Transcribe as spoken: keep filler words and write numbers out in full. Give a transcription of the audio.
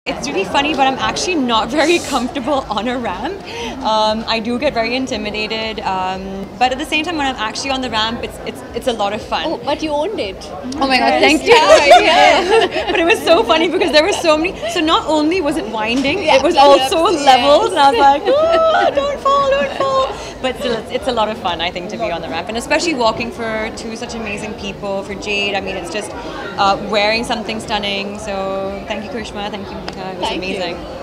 It's really funny, but I'm actually not very comfortable on a ramp. Um, I do get very intimidated, um, but at the same time, when I'm actually on the ramp, it's it's it's a lot of fun. Oh, but you owned it. Oh my god, thank you. Yeah, yeah. But it was so funny because there were so many. So not only was it winding, Yeah, it was levels, also yes. levels, and I was like, oh, don't fall, don't fall. But still, it's, it's a lot of fun, I think, to be on the ramp, and especially walking for two such amazing people. For Jade, I mean, it's just uh, wearing something stunning. So thank you, Karishma. Thank you, Monica. It was Thank you. amazing.